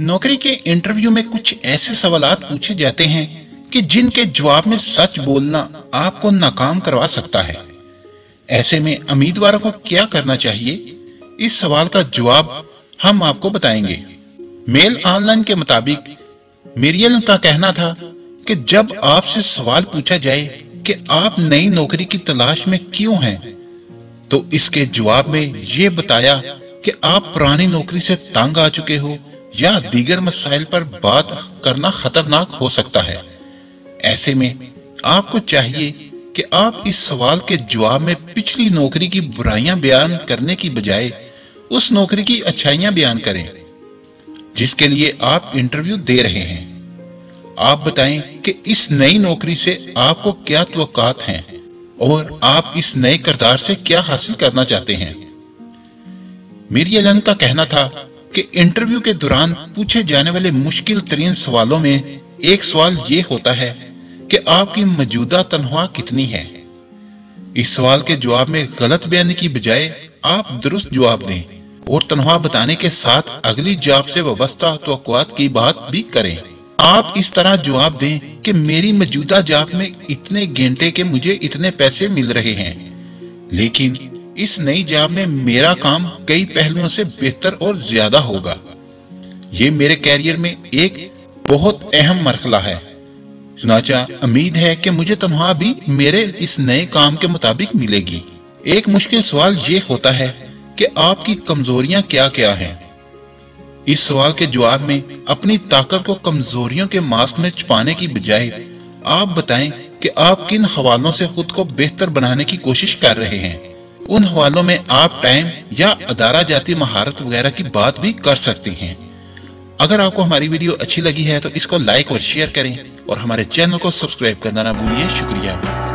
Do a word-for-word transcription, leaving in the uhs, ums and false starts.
नौकरी के इंटरव्यू में कुछ ऐसे सवालात पूछे जाते हैं कि जिनके जवाब में सच बोलना आपको नाकाम करवा सकता है। ऐसे में उम्मीदवारों को क्या करना चाहिए, इस सवाल का जवाब हम आपको बताएंगे। मेल ऑनलाइन के मुताबिक मेरियल का कहना था कि जब आपसे सवाल पूछा जाए कि आप नई नौकरी की तलाश में क्यों हैं, तो इसके जवाब में ये बताया कि आप पुरानी नौकरी से तंग आ चुके हो या दीगर मसाइल पर बात करना खतरनाक हो सकता है। ऐसे में आपको चाहिए कि आप इस सवाल के जवाब में पिछली नौकरी की बुराइयां बयान करने की बजाय उस नौकरी की अच्छाइयां बयान करें जिसके लिए आप इंटरव्यू दे रहे हैं। आप बताएं कि इस नई नौकरी से आपको क्या तवक्कात हैं और आप इस नए किरदार से क्या हासिल करना चाहते हैं। मेरियल का कहना था कि इंटरव्यू के दौरान पूछे जाने वाले मुश्किल तरीन सवालों में एक सवाल ये होता है कि आपकी मौजूदा तनख्वाह कितनी है। इस सवाल के जवाब में गलत बयानी की बजाय आप दुरुस्त जवाब दें और तनख्वाह बताने के साथ अगली जॉब से वाबस्ता तवक्कुआत की बात भी करें। आप इस तरह जवाब दें कि मेरी मौजूदा जॉब में इतने घंटे के मुझे इतने पैसे मिल रहे हैं, लेकिन इस नई जॉब में मेरा काम कई पहलुओं से बेहतर और ज्यादा होगा। ये मेरे कैरियर में एक बहुत अहम मरहला है। सुनाचा उम्मीद है कि मुझे तनख्वाह भी मेरे इस नए काम के मुताबिक मिलेगी। एक मुश्किल सवाल ये होता है कि आपकी कमजोरियां क्या क्या हैं। इस सवाल के जवाब में अपनी ताकत को कमजोरियों के मास्क में छुपाने की बजाय आप बताएं कि आप किन हवालों से खुद को बेहतर बनाने की कोशिश कर रहे हैं। उन हवालों में आप टाइम या अदारा जाती महारत वगैरह की बात भी कर सकते हैं। अगर आपको हमारी वीडियो अच्छी लगी है तो इसको लाइक और शेयर करें और हमारे चैनल को सब्सक्राइब करना ना भूलिए। शुक्रिया।